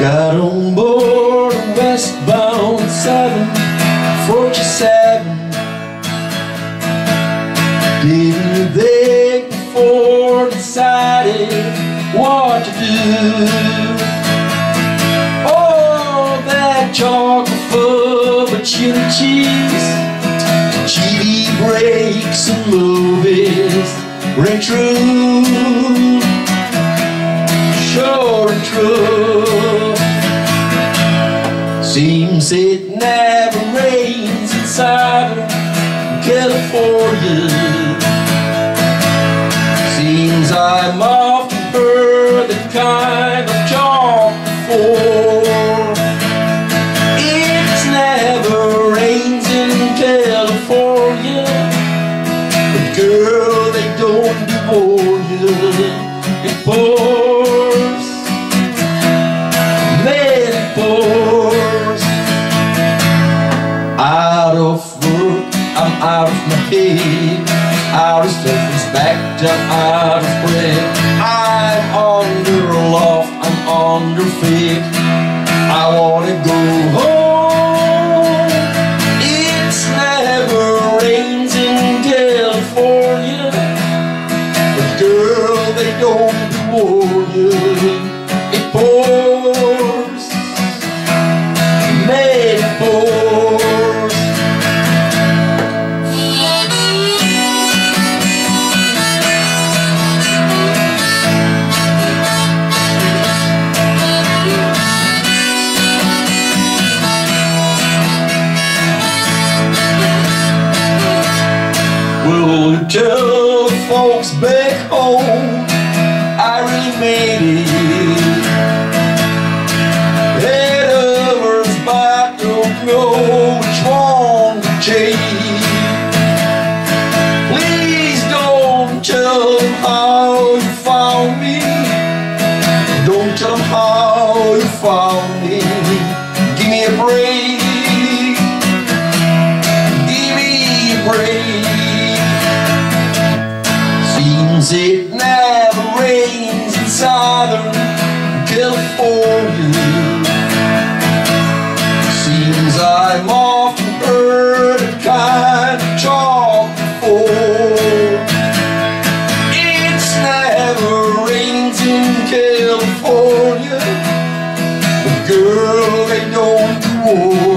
got on board a westbound 747. Didn't think before decided what to do. Oh, that chocolate fudge with chili cheese, TV breaks and movies ring true, sure and true. Seems it never rains in Southern California. Seems I'm often heard that kind of talk before. It never rains in California, but girl, they don't bore you. It pours, man, it pours. Out of work, I'm out of my head, out of surface, backed up, out of breath. I'm underloft, I'm underfed. I wanna go home. It's never rains in California, but girl, they don't reward you. It pours, man, it pours. Well, tell the folks back home I really made it. And others might don't know which one to take. Please don't tell them how you found me. Don't tell them how you found me. Give me a break. Give me a break. It never rains in Southern California. Seems I'm often heard a kind of talk before. It's never rains in California, but girl, they don't do war.